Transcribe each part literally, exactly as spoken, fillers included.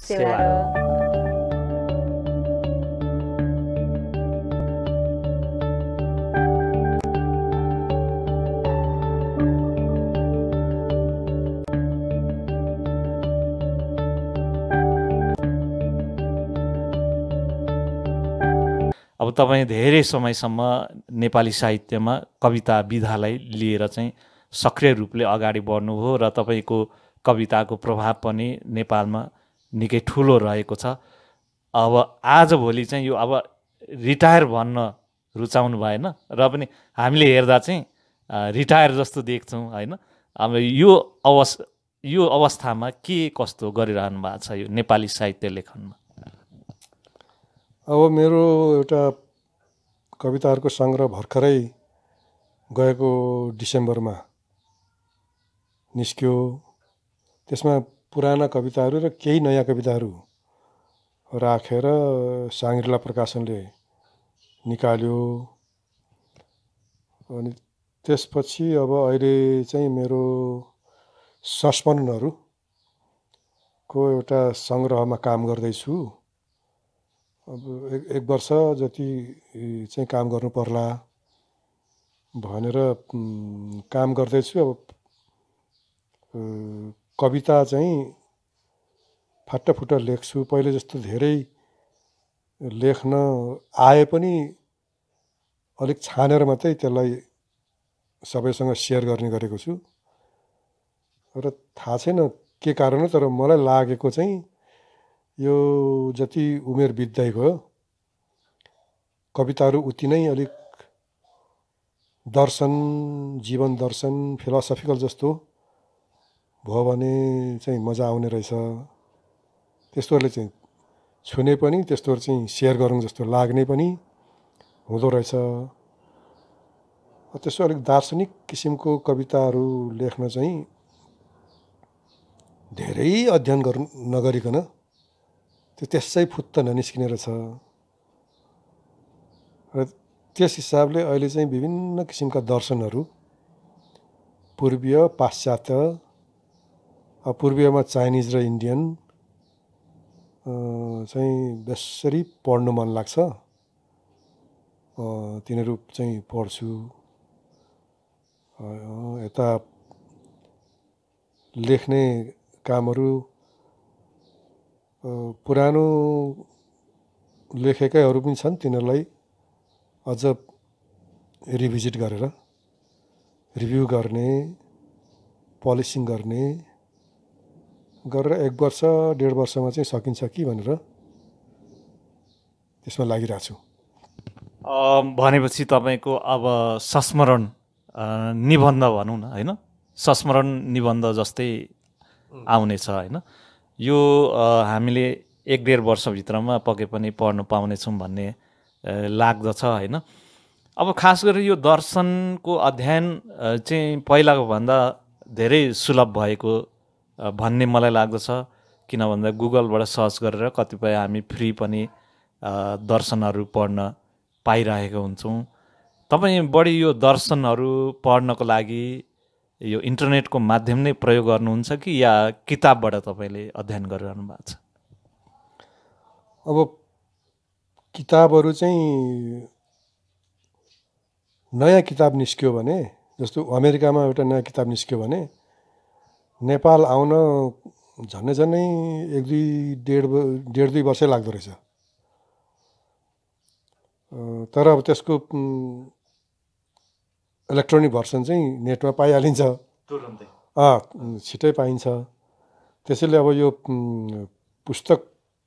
सेवा सेवा हो। हो। अब तपाईँ धेरै समयसम्म नेपाली साहित्यमा कविता विधालाई लिएर चाहिँ सक्रिय रूपले अगाडि बढ्नुभयो र तपाईँको कविताको प्रभाव पनि नेपालमा निकै ठुलो रहेको छ। अब आजभोलि चाहिँ यो अब रिटायर भन्न रुचाउनु भएन र पनि हामीले हेर्दा चाहिँ रिटायर जस्तो देख्छौँ होइन। अब यो अवस् यो अवस्थामा के कस्तो गरिरहनु भएको छ यो नेपाली साहित्य लेखनमा? अब मेरो एउटा कविताहरूको सङ्ग्रह भर्खरै गएको डिसेम्बरमा निस्क्यो। त्यसमा पुराना कविताहरू र केही नयाँ कविताहरू राखेर साङ्ग्रिला प्रकाशनले निकाल्यो। अनि त्यसपछि अब अहिले चाहिँ मेरो संस्मरणहरूको एउटा सङ्ग्रहमा काम गर्दैछु। अब एक एक वर्ष जति चाहिँ काम गर्नु पर्ला भनेर काम गर्दैछु। अब कविता चाहिँ फाटाफुट्टा लेख्छु। पहिले जस्तो धेरै लेख्न आए पनि अलिक छानेर मात्रै त्यसलाई सबैसँग सेयर गर्ने गरेको छु। र थाहा छैन के कारण हो, तर मलाई लागेको चाहिँ यो जति उमेर बित्दै गयो कविताहरू उति नै अलिक दर्शन, जीवन दर्शन, फिलोसफिकल जस्तो भयो भने चाहिँ मजा आउने रहेछ। त्यस्तोहरूले चाहिँ छुने पनि, त्यस्तोहरू चाहिँ सेयर गरौँ जस्तो लाग्ने पनि हुँदो रहेछ। त्यसो अलिक दार्शनिक किसिमको कविताहरू लेख्न चाहिँ धेरै अध्ययन गर्नु नगरिकन त्यो त्यसै फुत्त ननिस्किने रहेछ। र त्यस हिसाबले अहिले चाहिँ विभिन्न किसिमका दर्शनहरू, पूर्वीय, पाश्चात्य, पूर्वीयमा चाइनिज र इन्डियन चाहिँ बेसरी पढ्नु मन लाग्छ। तिनीहरू चाहिँ पढ्छु। यता लेख्ने कामहरू पुरानो लेखेकैहरू पनि छन्, तिनीहरूलाई अझ रिभिजिट गरेर रिभ्यू गर्ने, पलिसिङ गर्ने गरेर एक वर्ष डेढ वर्षमा चाहिँ सकिन्छ कि भनेर त्यसमा लागिरहेको छु। भनेपछि तपाईँको अब संस्मरण निबन्ध भनौँ न होइन, संस्मरण निबन्ध जस्तै आउनेछ होइन। यो हामीले एक डेढ वर्षभित्रमा पके पनि पढ्नु पाउनेछौँ भन्ने लाग्दछ होइन। अब खास गरी यो दर्शनको अध्ययन चाहिँ पहिलाको भन्दा धेरै सुलभ भएको भन्ने मलाई लाग्दछ। किन भन्दा गुगलबाट सर्च गरेर कतिपय हामी फ्री पनि दर्शनहरू पढ्न पाइरहेको हुन्छौँ। तपाईँ बढी यो दर्शनहरू पढ्नको लागि यो इन्टरनेटको माध्यम नै प्रयोग गर्नुहुन्छ कि या किताबबाट तपाईँले अध्ययन गरिरहनु भएको छ? अब किताबहरू चाहिँ नयाँ किताब निस्क्यो भने, जस्तो अमेरिकामा एउटा नयाँ किताब निस्क्यो भने नेपाल आउन झन्डै झन्डै एक दुई डेढ डेढ दुई वर्षै लाग्दो रहेछ। तर अब त्यसको इलेक्ट्रोनिक भर्सन चाहिँ नेटमा पाइहालिन्छ, तुरुन्तै अँ छिटै पाइन्छ। त्यसैले अब यो पुस्तक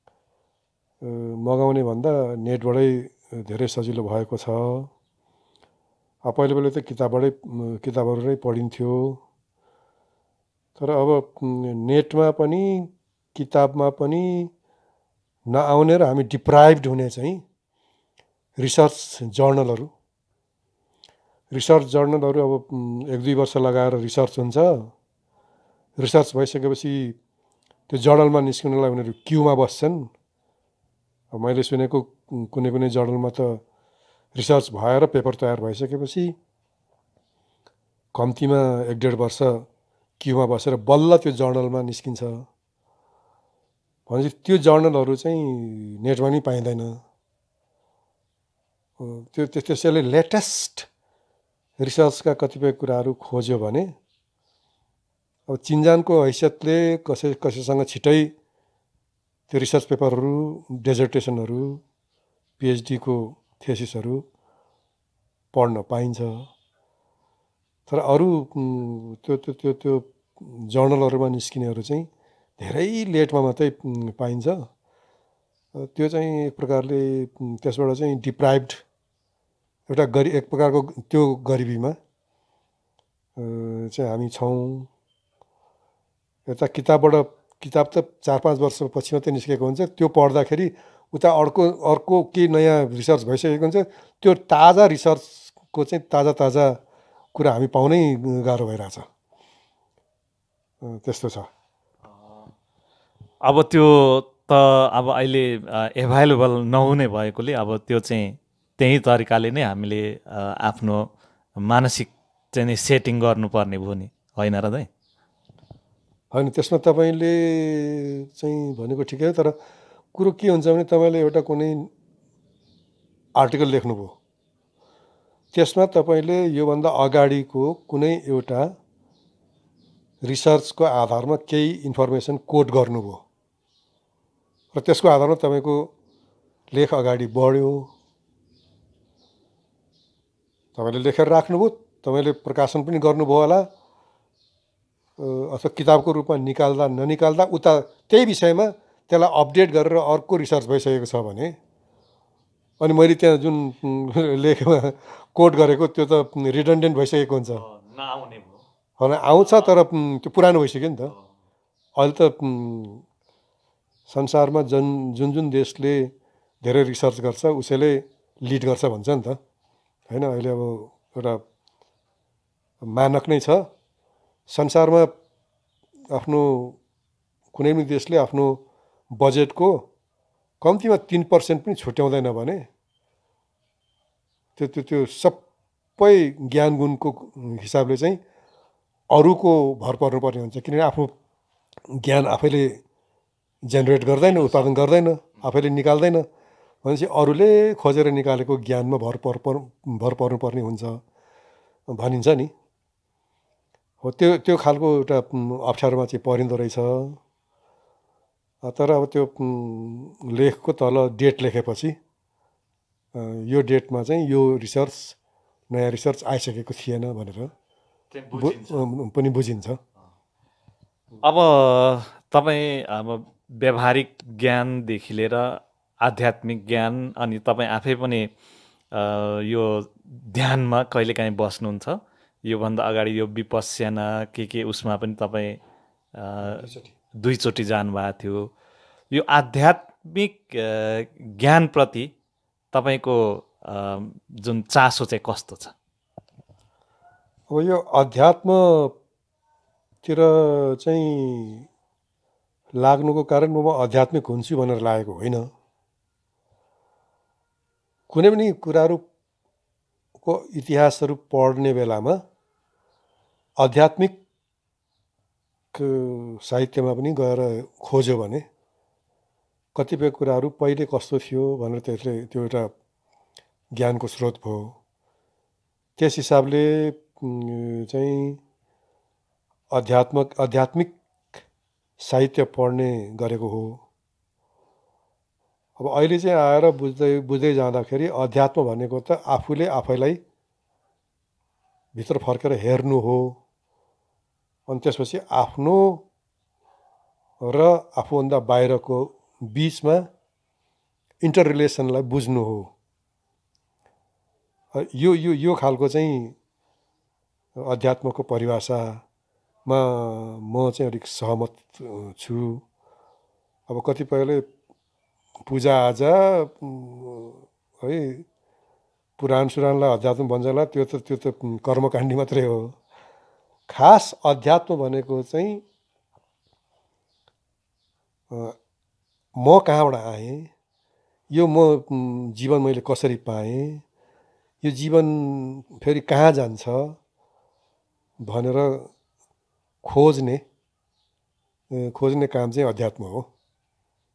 मगाउने भन्दा नेटबाटै धेरै सजिलो भएको छ। पहिले पहिले त किताबबाटै किताबहरू नै पढिन्थ्यो। तर अब नेटमा पनि किताबमा पनि नआउने र हामी डिप्राइभ्ड हुने चाहिँ रिसर्च जर्नलहरू रिसर्च जर्नलहरू अब एक दुई वर्ष लगाएर रिसर्च हुन्छ। रिसर्च भइसकेपछि त्यो जर्नलमा निस्किनलाई उनीहरू क्युमा बस्छन्। मैले सुनेको कुनै कुनै जर्नलमा त रिसर्च भएर पेपर तयार भइसकेपछि कम्तीमा एक डेढ वर्ष क्युमा बसेर बल्ल त्यो जर्नलमा निस्किन्छ भनेपछि त्यो जर्नलहरू चाहिँ नेटमा नि पाइँदैन। त्यो त्यसैले लेटेस्ट रिसर्चका कतिपय कुराहरू खोज्यो भने अब चिन्जानको हैसियतले कसै कसैसँग छिटै त्यो रिसर्च पेपरहरू, डेजर्टेसनहरू, पिएचडीको थेसिसहरू पढ्न पाइन्छ। तर अरू त्यो त्यो त्यो त्यो जर्नलहरूमा निस्किनेहरू चाहिँ धेरै लेटमा मात्रै पाइन्छ। त्यो चाहिँ एक प्रकारले त्यसबाट चाहिँ डिप्राइभ्ड एउटा गरी एक प्रकारको त्यो गरिबीमा चाहिँ हामी छौँ। यता किताबबाट किताब त चार पाँच वर्षपछि मात्रै निस्केको हुन्छ, त्यो पढ्दाखेरि उता अर्को अर्को केही नयाँ रिसर्च भइसकेको हुन्छ। त्यो ताजा रिसर्चको चाहिँ ताजा ताजा कुरा हामी पाउनै गाह्रो भइरहेछ। त्यस्तो छ। अब त्यो त अब अहिले एभाइलेबल नहुने भएकोले अब त्यो चाहिँ त्यही तरिकाले नै हामीले आफ्नो मानसिक चाहिँ सेटिङ गर्नुपर्ने भयो नि, होइन र दाइ? होइन, त्यसमा तपाईँले चाहिँ भनेको ठिकै हो। तर कुरो के हुन्छ भने तपाईँले एउटा कुनै आर्टिकल लेख्नुभयो, त्यसमा तपाईँले योभन्दा अगाडिको कुनै एउटा रिसर्चको आधारमा केही इन्फर्मेसन कोट गर्नुभयो र त्यसको आधारमा तपाईँको लेख अगाडि बढ्यो। तपाईँले लेखेर राख्नुभयो, तपाईँले प्रकाशन पनि गर्नुभयो होला, अथवा किताबको रूपमा निकाल्दा ननिकाल्दा उता त्यही विषयमा त्यसलाई अपडेट गरेर अर्को रिसर्च भइसकेको छ भने, अनि मैले त्यहाँ जुन लेखमा कोट गरेको त्यो त रिडन्डेन्ट भइसकेको हुन्छ। नआउने भयो। होइन, आउँछ तर त्यो पुरानो भइसक्यो नि त। अहिले त संसारमा जुन जुन जुन देशले धेरै रिसर्च गर्छ उसैले लिड गर्छ भन्छ नि त, होइन? अहिले अब एउटा मानक नै छ संसारमा। आफ्नो कुनै पनि देशले आफ्नो बजेटको कम्तीमा तिन पर्सेन्ट पनि छुट्याउँदैन भने त्यो त्यो त्यो सबै ज्ञान गुणको हिसाबले चाहिँ अरूको भर पर्नुपर्ने हुन्छ। किनभने आफ्नो ज्ञान आफैले जेनेरेट गर्दैन, उत्पादन गर्दैन, आफैले निकाल्दैन भनेपछि अरूले खोजेर निकालेको ज्ञानमा भर पर भर पर्नुपर्ने हुन्छ भनिन्छ नि। हो, त्यो त्यो खालको एउटा अप्ठ्यारोमा चाहिँ परिँदो रहेछ। तर अब त्यो लेखको तल डेट लेखेपछि यो डेटमा चाहिँ यो रिसर्च नयाँ रिसर्च आइसकेको थिएन भनेर पनि बुझिन्छ। अब तपाईँ अब व्यावहारिक ज्ञानदेखि लिएर आध्यात्मिक ज्ञान, अनि तपाईँ आफै पनि यो ध्यानमा कहिलेकाहीँ बस्नुहुन्छ। योभन्दा अगाडि यो विपस्यना के के उसमा पनि तपाईँ दुईचोटि जानुभएको थियो। यो आध्यात्मिक ज्ञानप्रति तपाईँको जुन चासो चाहिँ कस्तो छ? अब यो अध्यात्मतिर चाहिँ लाग्नुको कारण म आध्यात्मिक हुन्छु भनेर लागेको होइन। कुनै पनि कुराहरूको इतिहासहरू पढ्ने बेलामा आध्यात्मिक साहित्यमा पनि गएर खोज्यो भने कतिपय कुराहरू पहिले कस्तो थियो भनेर त्यसले त्यो एउटा ज्ञानको स्रोत भयो। त्यस हिसाबले चाहिँ अध्यात्मक आध्यात्मिक साहित्य पढ्ने गरेको हो। अब अहिले चाहिँ आएर बुझ्दै बुझ्दै जाँदाखेरि अध्यात्म भनेको त आफूले आफैलाई भित्र फर्केर हेर्नु हो, अनि त्यसपछि आफ्नो र आफूभन्दा बाहिरको बिचमा इन्टर रिलेसनलाई बुझ्नु हो। यो यो यो खालको चाहिँ अध्यात्मको परिभाषामा म चाहिँ अलिक सहमत छु। अब कतिपयले पूजाआजा है पुराण सुराणलाई अध्यात्म भन्छला, त्यो त त्यो त कर्मकाण्डी मात्रै हो। खास अध्यात्म भनेको चाहिँ म कहाँबाट आएँ, यो म जीवन मैले कसरी पाएँ, यो जीवन फेरि कहाँ जान्छ भनेर खोज्ने खोज्ने काम चाहिँ अध्यात्म हो।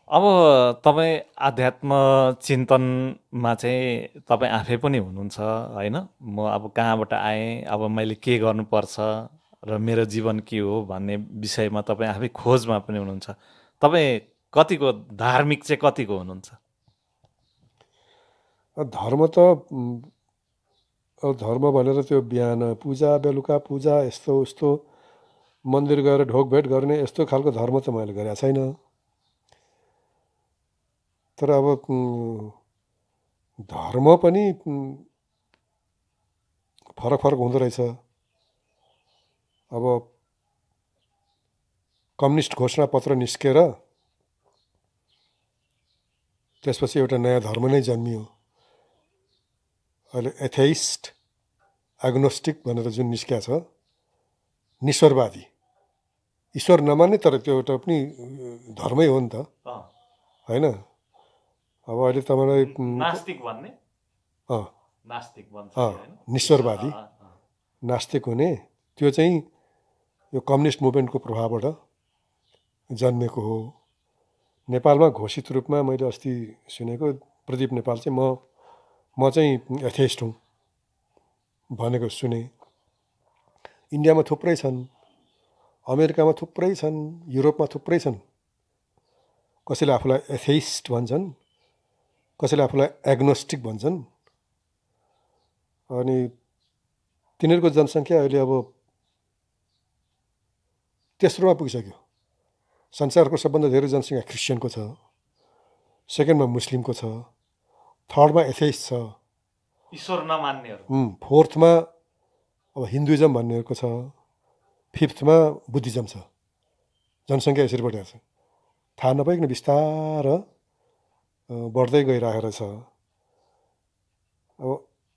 अब तपाईँ आध्यात्म चिन्तनमा चाहिँ तपाईँ आफै पनि हुनुहुन्छ होइन? म अब कहाँबाट आएँ, अब मैले के गर्नुपर्छ र मेरो जीवन के हो भन्ने विषयमा तपाईँ आफै खोजमा पनि हुनुहुन्छ। तपाईँ कतिको धार्मिक चाहिँ कतिको हुनुहुन्छ? धर्म त अब धर्म भनेर त्यो बिहान पूजा बेलुका पूजा यस्तो उस्तो मन्दिर गएर ढोकभेट गर्ने यस्तो खालको धर्म त मैले गरेको छैन। तर अब धर्म पनि फरक फरक हुँदो रहेछ। अब कम्युनिस्ट घोषणा पत्र निस्केर त्यसपछि एउटा नयाँ धर्म नै जन्मियो। अहिले एथेइस्ट एग्नोस्टिक भनेर जुन निस्किया छ, निश्वरवादी, ईश्वर नमान्ने तर त्यो एउटा पनि धर्मै हो नि त होइन? अब अहिले तपाईँलाई नास्तिक भन्ने अँ नास्तिक भन्छ अँ निश्वरवादी नास्तिक हुने त्यो चाहिँ यो कम्युनिस्ट मुभमेन्टको प्रभावबाट जन्मेको हो। नेपालमा घोषित रूपमा मैले अस्ति सुनेको प्रदीप नेपाल चाहिँ म म चाहिँ एथेइस्ट हुँ भनेको सुने। इन्डियामा थुप्रै छन्, अमेरिकामा थुप्रै छन्, युरोपमा थुप्रै छन्। कसैले आफूलाई एथेइस्ट भन्छन्, कसैले आफूलाई एग्नोस्टिक भन्छन्। अनि तिनीहरूको जनसङ्ख्या अहिले अब तेस्रोमा पुगिसक्यो। संसारको सबभन्दा धेरै जनसङ्ख्या क्रिस्चियनको छ, सेकेन्डमा मुस्लिमको छ, थर्डमा एथेइस्ट छ, ईश्वर नमान्नेहरू, फोर्थमा अब हिन्दुइजम भन्नेहरूको छ, फिफ्थमा बुद्धिज्म छ। जनसङ्ख्या यसरी बढेको छ, थाहा नपाइकन बिस्तार बढ्दै गइरहेको छ। अब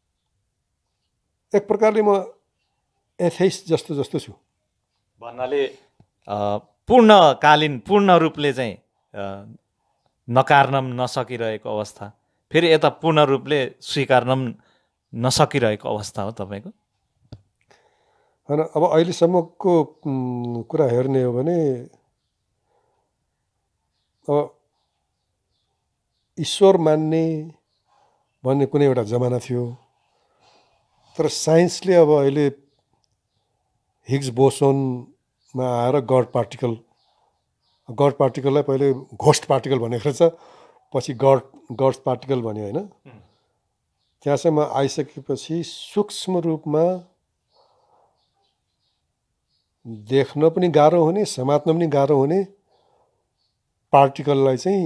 एक प्रकारले म एथेइस्ट जस्तो जस्तो छु भन्नाले पूर्णकालीन पूर्ण रूपले चाहिँ नकार्न नसकिरहेको अवस्था, फेरि यता पूर्ण रूपले स्वीकार्न नसकिरहेको अवस्था हो तपाईँको? होइन, अब अहिलेसम्मको कुरा हेर्ने हो भने अब ईश्वर मान्ने भन्ने कुनै एउटा जमाना थियो। तर साइन्सले अब अहिले हिग्स बोसोनमा आएर गड पार्टिकल गड पार्टिकललाई पहिले घोस्ट पार्टिकल भनेको रहेछ, पछि गड गड्स पार्टिकल भन्यो होइन? त्यहाँसम्म आइसकेपछि सूक्ष्म रूपमा देख्न पनि गाह्रो हुने, समात्न पनि गाह्रो हुने पार्टिकललाई चाहिँ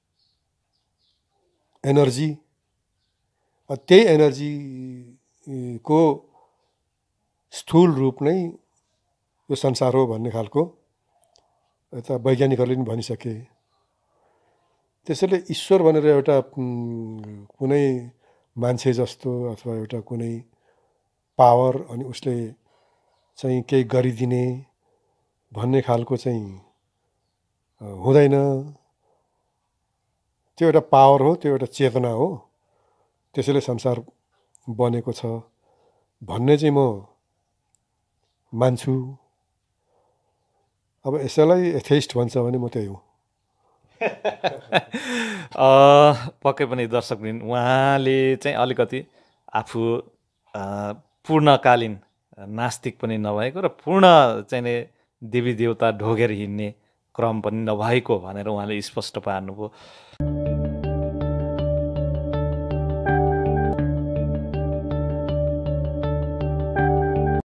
एनर्जी, त्यही एनर्जीको स्थूल रूप नै यो संसार हो भन्ने खालको यता वैज्ञानिकहरूले पनि भनिसके। त्यसैले ईश्वर भनेर एउटा कुनै मान्छे जस्तो अथवा एउटा कुनै पावर अनि उसले चाहिँ केही गरिदिने भन्ने खालको चाहिँ हुँदैन। त्यो एउटा पावर हो, त्यो एउटा चेतना हो, त्यसैले संसार बनेको छ भन्ने चाहिँ म मान्छु। अब यसैलाई एथेइस्ट भन्छ भने म त्यही हुँ। पक्कै पनि दर्शकवृन्द, उहाँले चाहिँ अलिकति आफू पूर्णकालीन नास्तिक पनि नभएको र पूर्ण चाहिँ देवी देवता ढोगेर हिँड्ने क्रम पनि नभएको भनेर उहाँले स्पष्ट पार्नुभयो।